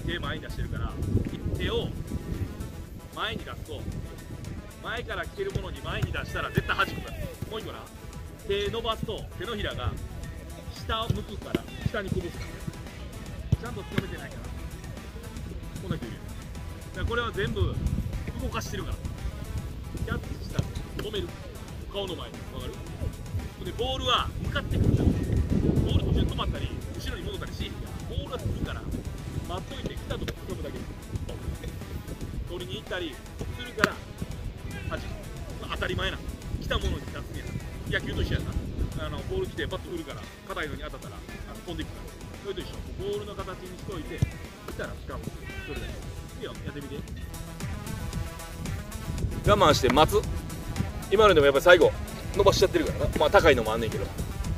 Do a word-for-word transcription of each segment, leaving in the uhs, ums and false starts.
手前に出してるから、手を前に出すと前から来てるものに前に出したら絶対弾くから。もう一個な、手伸ばすと手のひらが下を向くから下にこぼすから、ちゃんとつかめてないからこんな人いるよ。だからこれは全部動かしてるから、キャッチしたら止める、顔の前に。わかる？でボールは向かってくるから、ボール途中で止まったり後ろに戻ったりし、ボールが来るから待っといて、来たとこ掴むだけで取りに行ったりするから弾く。当たり前なの、来たものに出すんや。野球と一緒やな。あのボール来てバット振るから硬いのに当たったらあの飛んでいくから、それと一緒。ボールの形にしといて、来たら掴む、それだけ。いいよ、やってみて。我慢して待つ。今のでもやっぱり最後伸ばしちゃってるからな。まあ高いのもあんねんけど、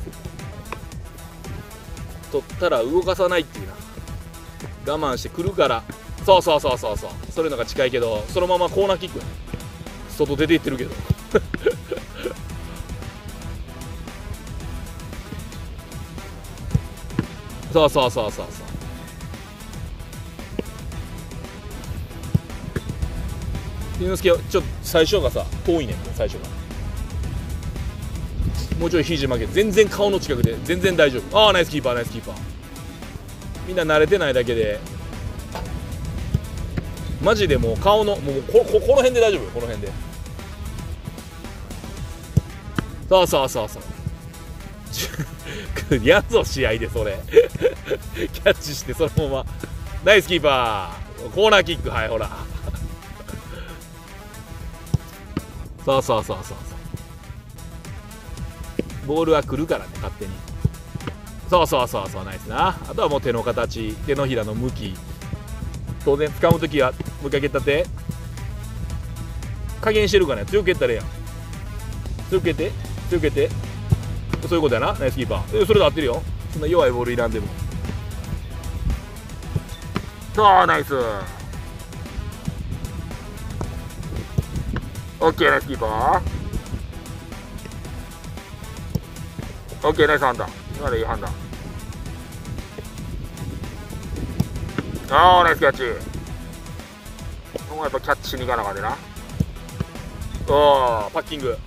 取ったら動かさないっていうな。我慢してくるから、そうそうそうそうそう、それのが近いけど、そのままコーナーキックや。外出ていってるけどそうそうそうそうそう。龍之介はちょっと最初がさ遠いねん、最初がもうちょい肘曲げて、全然顔の近くで全然大丈夫。ああナイスキーパー、ナイスキーパー。みんな慣れてないだけで、マジでもう顔のもう こ, こ, この辺で大丈夫よ、この辺で。そうそうそうそうやつを試合でそれキャッチしてそのままナイスキーパー、コーナーキック、はいほらそうそうそうそうそう、ボールは来るからね、勝手に。そうそうそうそう、ナイスな。あとはもう手の形、手のひらの向き、当然掴むときはもう一回蹴った手加減してるからね。強く蹴ったらええやん。強く蹴って強く蹴って、そういうことやな。ナイスキーパー、それで合ってるよ。そんな弱いボールいらんでも。そうナイス、オッケー、ナイスキーパー、オッケー、ナイス判断。今のいい判断。ああナイスキャッチ。もうやっぱキャッチしに行かなあかんでな。おおパッキング。